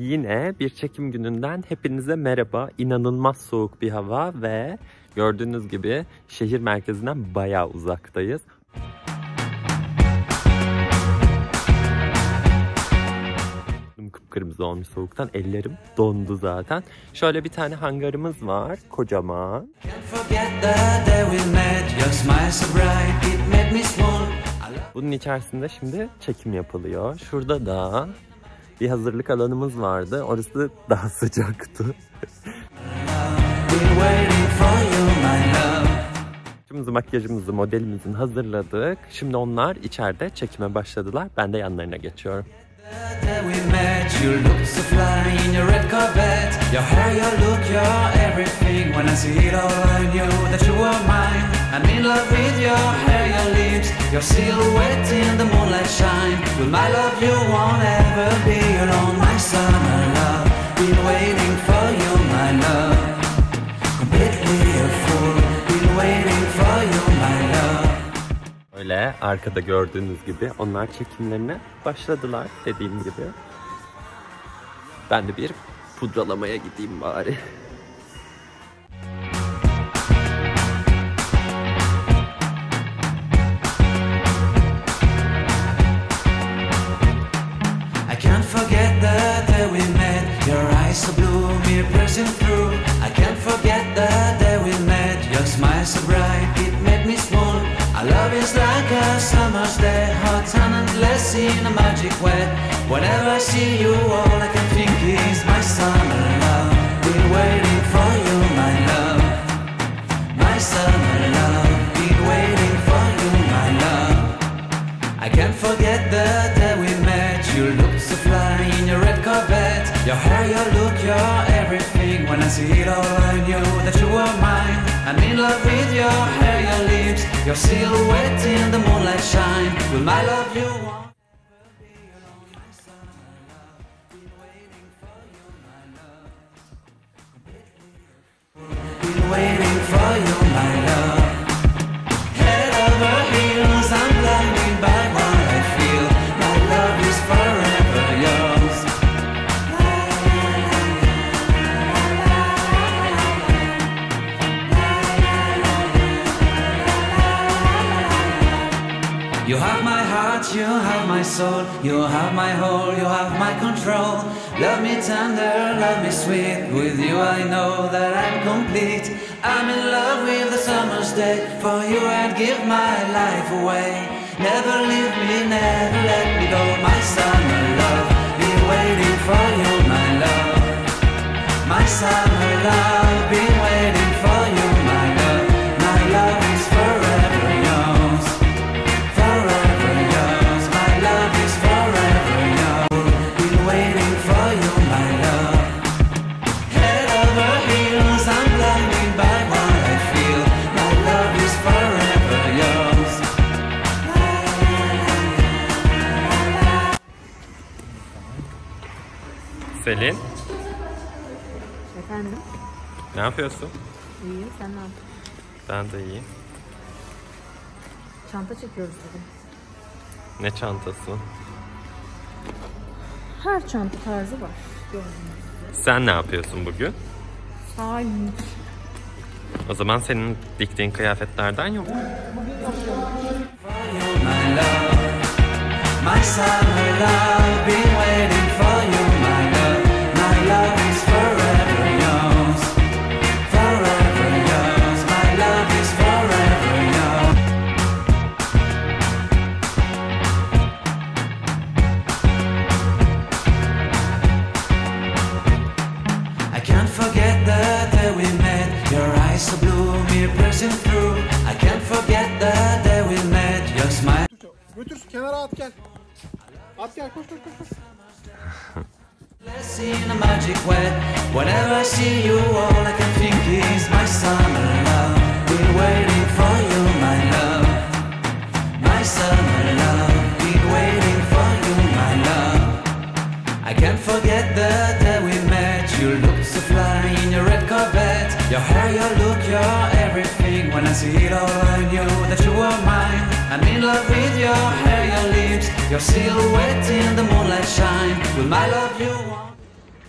Yine bir çekim gününden hepinize merhaba. İnanılmaz soğuk bir hava ve gördüğünüz gibi şehir merkezinden bayağı uzaktayız. Kıpkırmızı olmuş soğuktan, ellerim dondu zaten. Şöyle bir tane hangarımız var, kocaman. Bunun içerisinde şimdi çekim yapılıyor. Şurada da bir hazırlık alanımız vardı. Orası daha sıcaktı. Şimdi makyajımızı, modelimizin hazırladık. Şimdi onlar içeride çekime başladılar. Ben de yanlarına geçiyorum. Öyle arkada gördüğünüz gibi onlar çekimlerine başladılar dediğim gibi. Ben de bir pudralamaya gideyim bari. I can't forget the day we met. Your eyes so blue, me piercing through. I can't forget the day we met. Your smile so bright, it made me swoon. Our love is like a summer's day, hot and endless in a magic way. Whenever I see you, all I can think is my summer love. Been waiting for you, my love. My summer love. Been waiting for you, my love. I can't forget the day we met. You looked so fly in your red Corvette. Your hair, your look, your everything. When I see it all, I knew that you were mine. I'm in love with your hair, your lips, your silhouette in the moonlight shine. Will my love you want? Been waiting for you, my love. Head over heels, I'm blinded by what I feel. My love is forever yours. You have my heart, you have my soul, you have my whole, you have my control. Love me tender, love me sweet, with you I know that I'm complete. I'm in love with the summer's day, for you I'd give my life away. Never leave me, never let me go, my summer love. Been waiting for you, my love. My summer love, been waiting for you, my love. My love is forever yours. Forever yours, my love is forever yours. Been waiting for you, my love. Head over heels, I'm blinded by what I feel. My love is forever yours. Selin, Efendim? ne yapıyorsun? İyi, sen ne yapıyorsun? Ben de iyiyim. Çanta çekiyoruz bugün. Ne çantası? Her çanta tarzı var. Gördüğünüz gibi. Sen ne yapıyorsun bugün? Hayır. O zaman senin diktiğin kıyafetlerden yok. My love, my summer love, been waiting for you, my love. My love is forever yours. Forever yours, my love is forever yours. I can't forget the day we met. Your eyes so blue, me piercing through. I can't forget the day we met. Your smile. Götür kenara at gel. At gel koş koş koş koş. In a magic way. Whenever I see you, all I can think is my summer love. Been waiting for you, my love. My summer love. Been waiting for you, my love. I can't forget the day we met. You looked so fly in your red Corvette. Your hair, your look, your everything. When I see it all, I knew that you were mine. I'm in love with your hair, your lips, your silhouette in the moonlight shine. Will my love you want?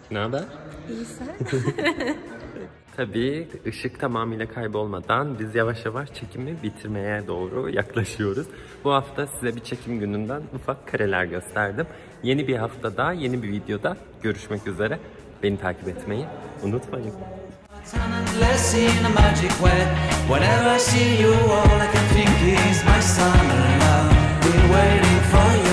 Ne haber? İyi sen? Tabii ışık tamamıyla kaybolmadan biz yavaş yavaş çekimi bitirmeye doğru yaklaşıyoruz. Bu hafta size bir çekim gününden ufak kareler gösterdim. Yeni bir haftada, yeni bir videoda görüşmek üzere. Beni takip etmeyi unutmayın. Endless in a magic way. Whenever I see you, all I can think is my summer love. Been waiting for you.